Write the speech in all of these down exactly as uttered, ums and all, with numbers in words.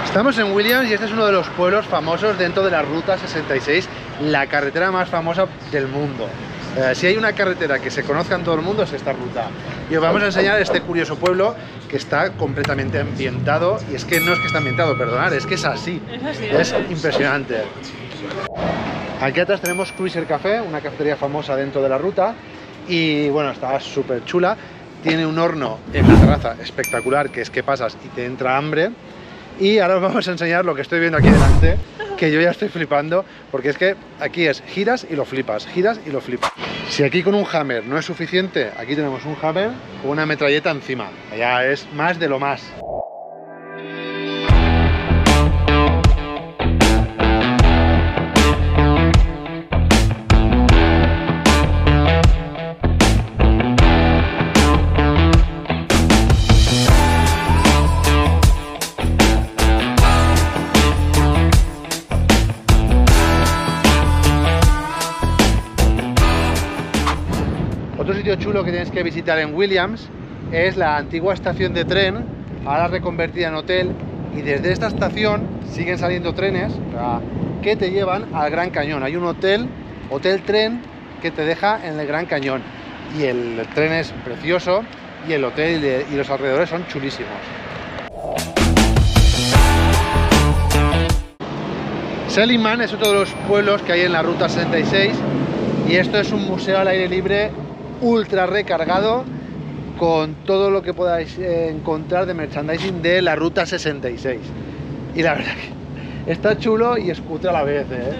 Estamos en Williams y este es uno de los pueblos famosos dentro de la Ruta sesenta y seis, la carretera más famosa del mundo. Eh, si hay una carretera que se conozca en todo el mundo es esta ruta. Y os vamos a enseñar este curioso pueblo que está completamente ambientado. Y es que no es que está ambientado, perdonad, es que es así. Es así. Es impresionante. Aquí atrás tenemos Cruiser Café, una cafetería famosa dentro de la ruta. Y bueno, está súper chula. Tiene un horno en la terraza espectacular, que es que pasas y te entra hambre. Y ahora os vamos a enseñar lo que estoy viendo aquí delante, que yo ya estoy flipando, porque es que aquí es giras y lo flipas, giras y lo flipas. Si aquí con un Hammer no es suficiente, aquí tenemos un Hammer con una metralleta encima. Ya es más de lo más. Otro sitio chulo que tienes que visitar en Williams es la antigua estación de tren, ahora reconvertida en hotel, y desde esta estación siguen saliendo trenes que te llevan al Gran Cañón. Hay un hotel, hotel tren, que te deja en el Gran Cañón, y el tren es precioso y el hotel y los alrededores son chulísimos. Seligman es otro de los pueblos que hay en la Ruta sesenta y seis, y esto es un museo al aire libre ultra recargado con todo lo que podáis encontrar de merchandising de la Ruta sesenta y seis. Y la verdad que está chulo y es cutre a la vez, ¿eh?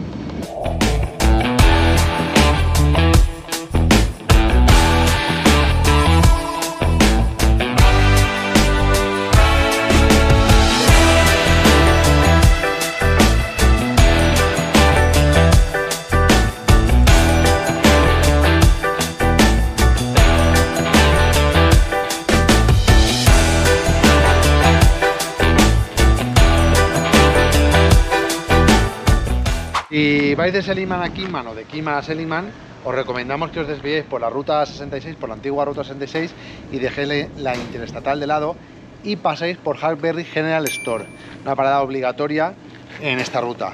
Si vais de Seligman a Kingman o de Kingman a Seligman, os recomendamos que os desviéis por la Ruta sesenta y seis, por la antigua Ruta sesenta y seis, y dejéis la interestatal de lado y paséis por Hackberry General Store, una parada obligatoria en esta ruta.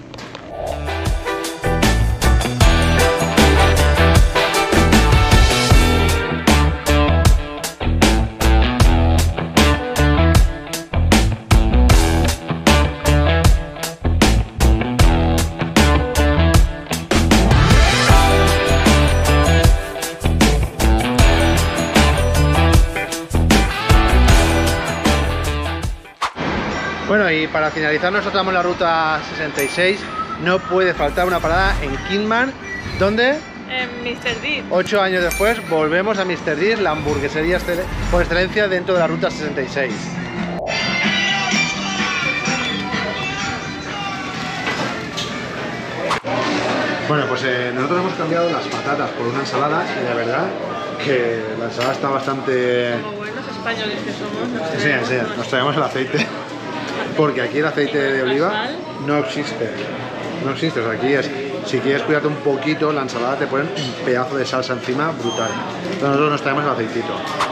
Bueno, y para finalizar nuestro tramo en la Ruta sesenta y seis, no puede faltar una parada en Kingman, donde En mister Deeds. Ocho años después volvemos a mister Deeds, la hamburguesería por excelencia dentro de la Ruta sesenta y seis. Bueno, pues eh, nosotros hemos cambiado las patatas por una ensalada y la verdad que la ensalada está bastante... Como buenos españoles que somos, nos Sí, traemos, sí, unos- nos traemos el aceite, porque aquí el aceite de oliva sal. no existe. No existe, o sea, aquí es, si quieres cuidarte un poquito, la ensalada te ponen un pedazo de salsa encima brutal. Entonces nosotros nos traemos el aceitito.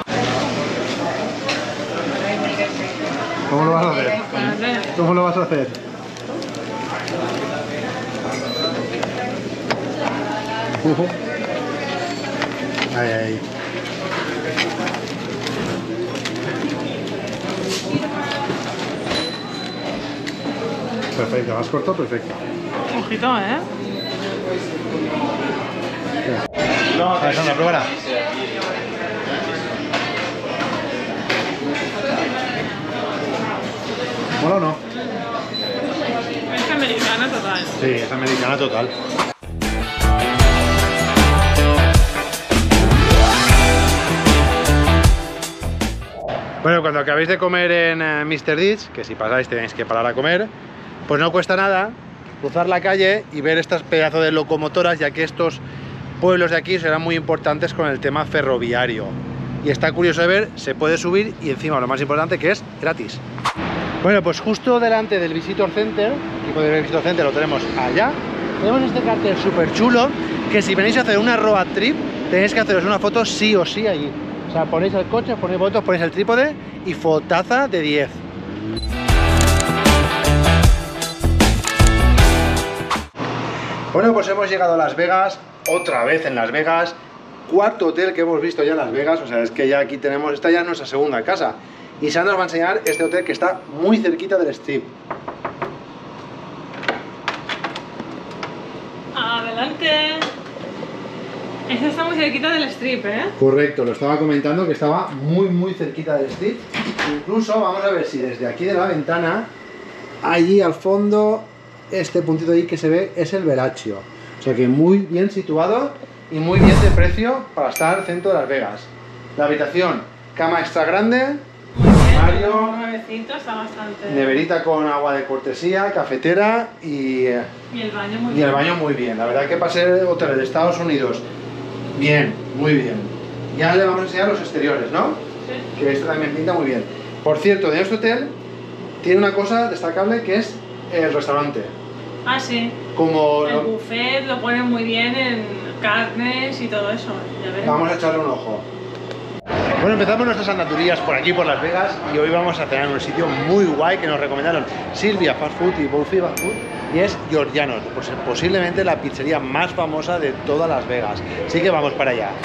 ¿Cómo lo vas a hacer? ¿Cómo lo vas a hacer? Uh. Ahí, ahí. Perfecto, más corto, perfecto. Ojito, ¿eh? No, Alexandra, pruébala. ¿Mola o no? Es americana total. Sí, es americana total. Bueno, cuando acabéis de comer en uh, mister Deeds, que si pasáis tenéis que parar a comer, pues no cuesta nada cruzar la calle y ver estas pedazos de locomotoras, ya que estos pueblos de aquí serán muy importantes con el tema ferroviario. Y está curioso de ver, se puede subir y encima lo más importante que es gratis. Bueno, pues justo delante del Visitor Center, aquí podéis ver el Visitor Center, lo tenemos allá, tenemos este cartel súper chulo, que si venís a hacer una road trip, tenéis que haceros una foto sí o sí allí. O sea, ponéis el coche, ponéis fotos, ponéis el trípode y fotaza de diez. Bueno, pues hemos llegado a Las Vegas, otra vez en Las Vegas. Cuarto hotel que hemos visto ya en Las Vegas, o sea, es que ya aquí tenemos, esta ya es nuestra segunda casa. Y Sandra nos va a enseñar este hotel que está muy cerquita del Strip. Adelante. Este está muy cerquita del Strip, ¿eh? Correcto, lo estaba comentando que estaba muy muy cerquita del Strip. Incluso vamos a ver si desde aquí de la ventana, allí al fondo, este puntito ahí que se ve es el Bellagio. O sea que muy bien situado y muy bien de precio para estar centro de Las Vegas. La habitación, cama extra grande, armario, Nuevecito, está bastante... neverita con agua de cortesía, cafetera y, eh, Y el baño muy y bien. el baño muy bien. La verdad que para ser hoteles de Estados Unidos, bien, muy bien. Ya le vamos a enseñar los exteriores, ¿no? Sí. Que esto también pinta muy bien. Por cierto, de este hotel tiene una cosa destacable que es el restaurante. Ah, sí. Como El lo- buffet lo ponen muy bien en carnes y todo eso. Ya ves. vamos a echarle un ojo. Bueno, empezamos nuestras andaturías por aquí, por Las Vegas, y hoy vamos a cenar en un sitio muy guay que nos recomendaron Silvia Fast Food y Buffy Fast Food, y es Georgianos, pues posiblemente la pizzería más famosa de toda Las Vegas. Así que vamos para allá.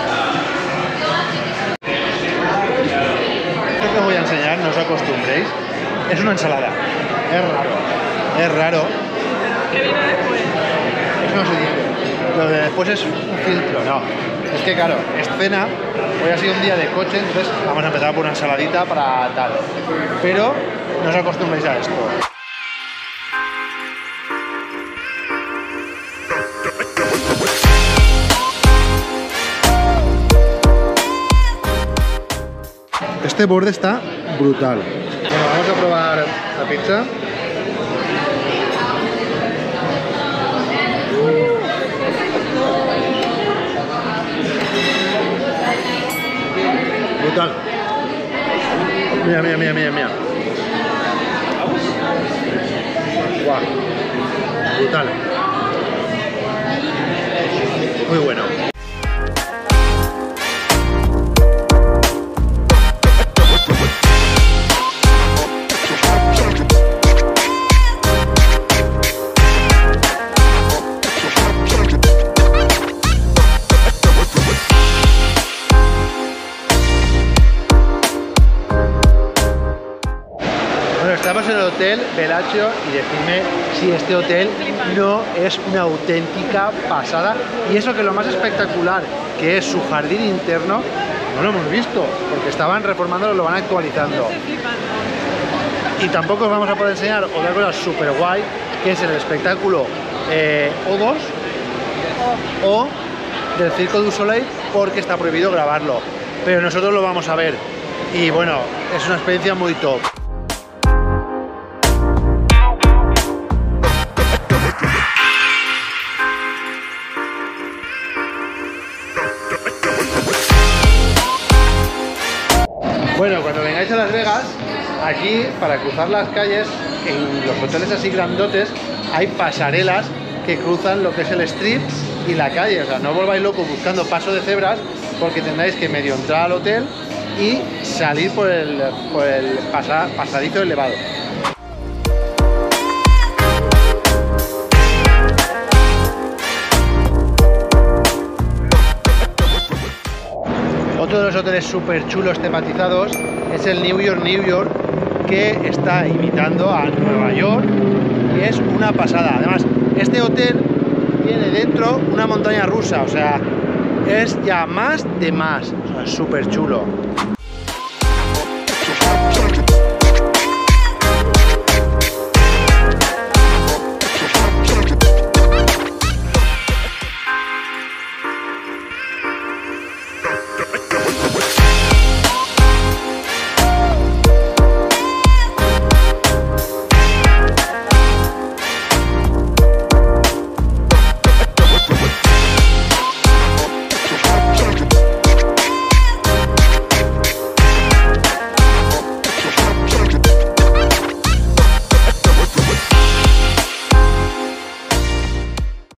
Esto que os voy a enseñar, no os acostumbréis, es una ensalada. Es raro, es raro, ¿Qué viene después? eso no se dice. Lo de después es un filtro, no. Es que claro, es cena, hoy ha sido un día de coche, entonces vamos a empezar por una ensaladita para tal. Pero no os acostumbréis a esto. Este borde está brutal. Bueno, vamos a probar la pizza. Brutal. Mira, mira, mira, mira, mira. Guau. Brutal. Muy bueno. Estamos en el hotel Bellagio y decidme si este hotel no es una auténtica pasada. Y eso que lo más espectacular, que es su jardín interno, no lo hemos visto, porque estaban reformándolo, lo van actualizando. Estoy flipando. Y tampoco os vamos a poder enseñar otra cosa súper guay, que es el espectáculo eh, O dos o del Circo du Soleil, porque está prohibido grabarlo. Pero nosotros lo vamos a ver. Y bueno, es una experiencia muy top. Bueno, cuando vengáis a Las Vegas, aquí para cruzar las calles, en los hoteles así grandotes, hay pasarelas que cruzan lo que es el Strip y la calle. O sea, no volváis locos buscando paso de cebras, porque tendréis que medio entrar al hotel y salir por el, por el pasa, pasadizo elevado. Otro de los hoteles súper chulos tematizados es el New York, New York, que está imitando a Nueva York y es una pasada. Además, este hotel tiene dentro una montaña rusa, o sea, es ya más de más, o sea, súper chulo.